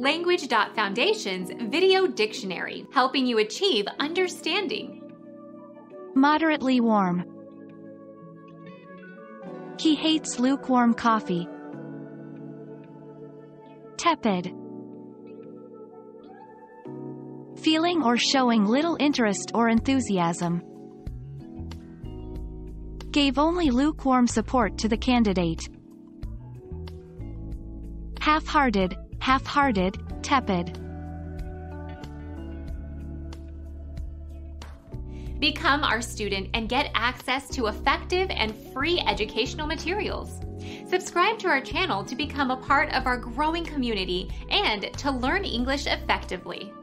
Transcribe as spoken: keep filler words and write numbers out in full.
Language Foundation's Video Dictionary, helping you achieve understanding. Moderately warm. He hates lukewarm coffee. Tepid. Feeling or showing little interest or enthusiasm. Gave only lukewarm support to the candidate. Half-hearted, half-hearted, tepid. Become our student and get access to effective and free educational materials. Subscribe to our channel to become a part of our growing community and to learn English effectively.